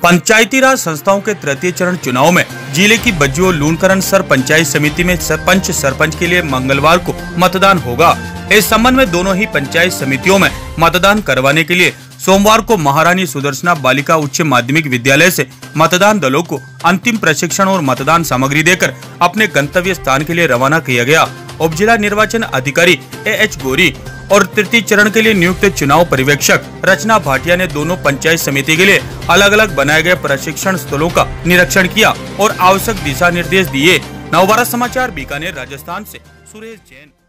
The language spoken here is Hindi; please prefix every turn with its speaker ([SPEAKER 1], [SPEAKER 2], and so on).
[SPEAKER 1] पंचायती राज संस्थाओं के तृतीय चरण चुनाव में जिले की बज्जू और लूणकरण सर पंचायत समिति में सरपंच के लिए मंगलवार को मतदान होगा। इस संबंध में दोनों ही पंचायत समितियों में मतदान करवाने के लिए सोमवार को महारानी सुदर्शना बालिका उच्च माध्यमिक विद्यालय से मतदान दलों को अंतिम प्रशिक्षण और मतदान सामग्री देकर अपने गंतव्य स्थान के लिए रवाना किया गया। उप जिला निर्वाचन अधिकारी AH गोरी और तृतीय चरण के लिए नियुक्त चुनाव पर्यवेक्षक रचना भाटिया ने दोनों पंचायत समिति के लिए अलग अलग बनाए गए प्रशिक्षण स्थलों का निरीक्षण किया और आवश्यक दिशा निर्देश दिए। नवभारत समाचार बीकानेर राजस्थान से सुरेश जैन।